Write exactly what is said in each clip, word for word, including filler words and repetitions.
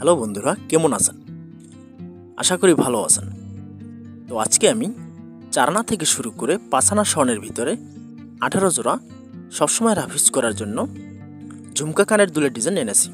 Hello বন্ধুরা, কেমন আছেন? আশা করি ভালো আছেন। তো আজকে আমি চারানা থেকে শুরু করে পাছানা স্বর্ণের ভিতরে আঠারো জোড়া সবসময় রাফিজ করার জন্য ঝুমকা কানের দুলের ডিজাইন এনেছি।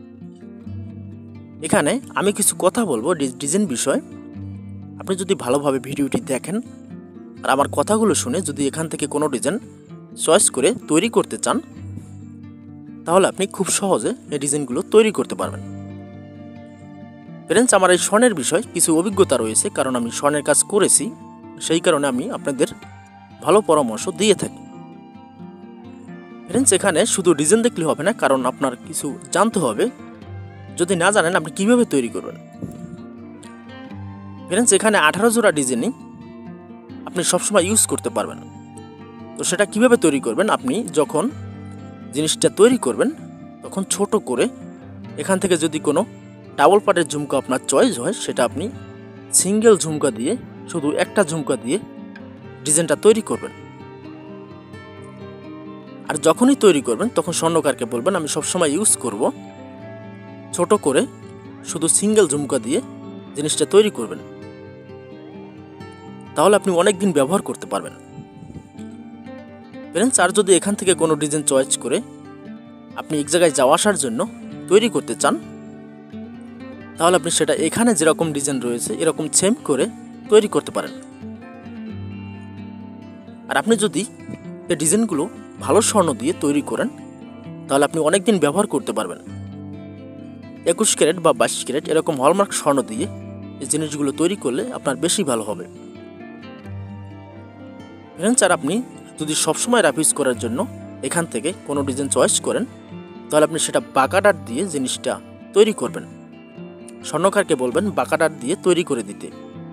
এখানে আমি কিছু কথা বলবো ডিজাইন বিষয়। আপনি যদি ভালোভাবে ভিডিওটি দেখেন আর আমার কথাগুলো শুনে যদি এখান থেকে কোনো ডিজাইন চয়েস করে তৈরি করতে চান, তাহলে আপনি খুব সহজে এই ডিজাইনগুলো তৈরি করতে পারবেন। ফ্রেন্ডস, আমার এই স্বর্ণের বিষয় কিছু অভিজ্ঞতা রয়েছে, কারণ আমি স্বর্ণের কাজ করেছি, সেই কারণে আমি আপনাদের ভালো পরামর্শ দিয়ে থাকি। ফ্রেন্ডস, এখানে শুধু ডিজাইন দেখলে হবে না, কারণ আপনার কিছু জানতে হবে। যদি না জানেন আপনি কিভাবে তৈরি করবেন। ফ্রেন্ডস, এখানে আঠারো জোড়া ডিজাইনই আপনি সবসময় ইউজ করতে পারবেন। তো সেটা কিভাবে তৈরি করবেন, আপনি যখন জিনিসটা তৈরি করবেন তখন ছোট করে এখান থেকে যদি কোনো ডাবল পার্টের ঝুমকা আপনার চয়েস হয়, সেটা আপনি সিঙ্গেল ঝুমকা দিয়ে, শুধু একটা ঝুমকা দিয়ে ডিজাইনটা তৈরি করবেন। আর যখনই তৈরি করবেন তখন স্বর্ণকারকে বলবেন আমি সবসময় ইউজ করব ছোট করে শুধু সিঙ্গেল ঝুমকা দিয়ে জিনিসটা তৈরি করবেন, তাহলে আপনি অনেক দিন ব্যবহার করতে পারবেন। ফ্রেন্ডস, আর যদি এখান থেকে কোনো ডিজাইন চয়েস করে আপনি এক জায়গায় যাওয়া আসার জন্য তৈরি করতে চান, তাহলে আপনি সেটা এখানে যেরকম ডিজাইন রয়েছে এরকম সেম করে তৈরি করতে পারেন। আর আপনি যদি এই ডিজাইনগুলো ভালো স্বর্ণ দিয়ে তৈরি করেন, তাহলে আপনি অনেক দিন ব্যবহার করতে পারবেন। একুশ ক্যারেট বা বাইশ ক্যারেট এরকম হলমার্ক স্বর্ণ দিয়ে এই জিনিসগুলো তৈরি করলে আপনার বেশি ভালো হবে। ফ্রেন্ডস, আর আপনি যদি সবসময় রাফ ইউজ করার জন্য এখান থেকে কোনো ডিজাইন চয়েস করেন, তাহলে আপনি সেটা বাঁকাডার দিয়ে জিনিসটা তৈরি করবেন। স্বর্ণকারকে বলবেন বাঁকাডার দিয়ে তৈরি করে দিতে।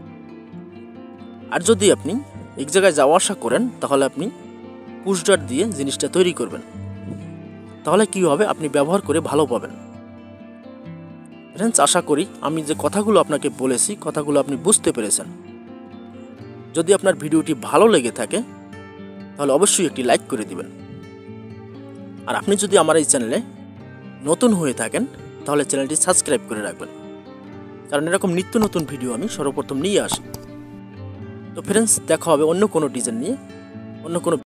আর যদি আপনি এক জায়গায় যাওয়া আসা করেন, তাহলে আপনি পুশডার দিয়ে জিনিসটা তৈরি করবেন। তাহলে কি হবে, আপনি ব্যবহার করে ভালো পাবেন। ফ্রেন্ডস, আশা করি আমি যে কথাগুলো আপনাকে বলেছি কথাগুলো আপনি বুঝতে পেরেছেন। যদি আপনার ভিডিওটি ভালো লেগে থাকে তাহলে অবশ্যই একটি লাইক করে দিবেন। আর আপনি যদি আমার এই চ্যানেলে নতুন হয়ে থাকেন তাহলে চ্যানেলটি সাবস্ক্রাইব করে রাখবেন, কারণ এরকম নিত্য নতুন ভিডিও আমি সর্বপ্রথম নিয়ে আসি। তো ফ্রেন্ডস, দেখা হবে অন্য কোনো ডিজাইন নিয়ে, অন্য কোনো